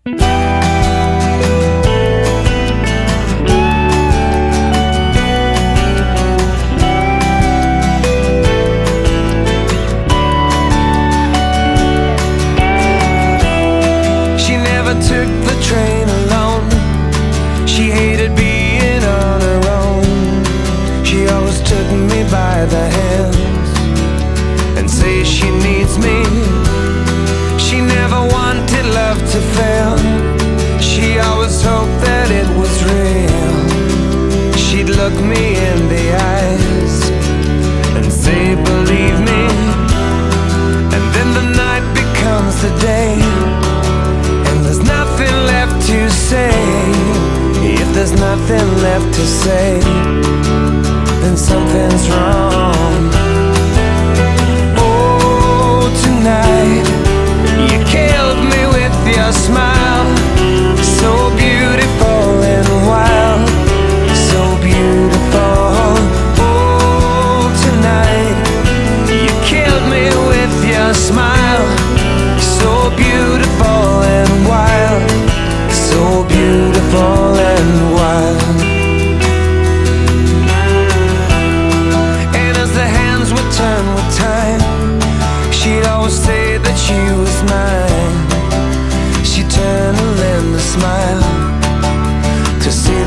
Took the train alone. She hated being on her own. She always took me by the hands and say she needs me. She never wanted love to fail. She always hoped that it was real. She'd look me in the eyes and say, believe me. And then the night becomes the day. There's nothing left to say. If there's nothing left to say, then something's wrong. Oh, tonight you killed me with your smile, so beautiful and wild, so beautiful. Oh, tonight you killed me with your smile, so beautiful and wild, so beautiful and wild. And as the hands would turn with time, she'd always say that she was mine. She'd turn and lend a smile to see